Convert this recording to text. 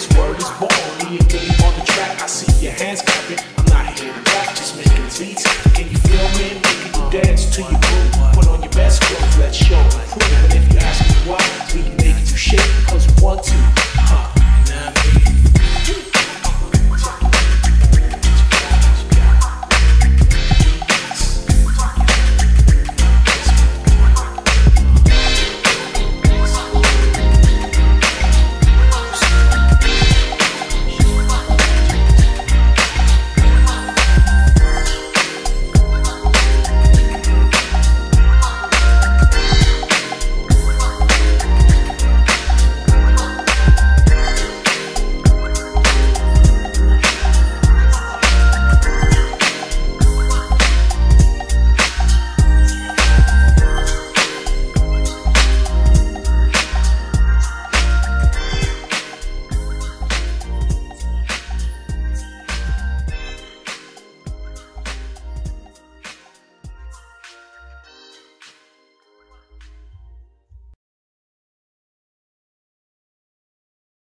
this word is born. Me and Billie on the track, I see your hands clapping. I'm not here to rap, just making beats. Can you feel me? Making you dance to your groove. Put on your best clothes, let's show and prove. And if you ask me why, we can make you shake, cause we want to.